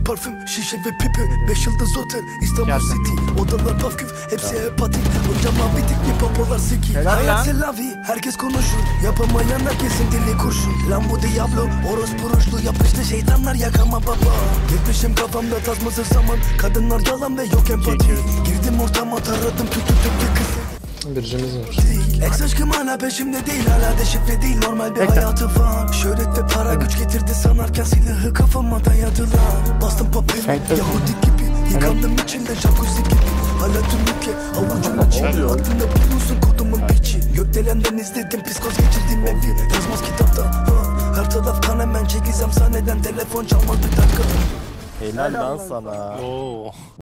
parfüm, şişe ve pipi. 5 yıldız otel, İstanbul City. Odalar paf küf, hepsi hepatik. Hocam abi dik mi popolar siki. Hayat selavi, herkes konuşur. Yapamayanlar kesin dili kurşun. Lan bu Diablo, orospu ruşlu. Yapıştı şeytanlar yakama baba. Gitmişim kafamda tasmasız zaman. Kadınlar yalan ve yok empati. Girdim ortama taradım tütü kızı. Biricimiz var. Ex aşkım hala peşimde değil, hala deşifre değil, normal bir hayatı var. Şöhret ve para güç getirdi sanarken silahı kafama dayadılar. Bastım papel Yahudi gibi, yıkandım içinde jacuzzi gibi. Hala tüm ülke avucumun içi, aklında bulunsun kodumun piçi. Gökdelenden izledim psikoz geçirdim evi, yazmaz kitapta. Her taraf kan, hemen çekilsem sahneden telefon çalmaz bir dakika. Helal lan sana.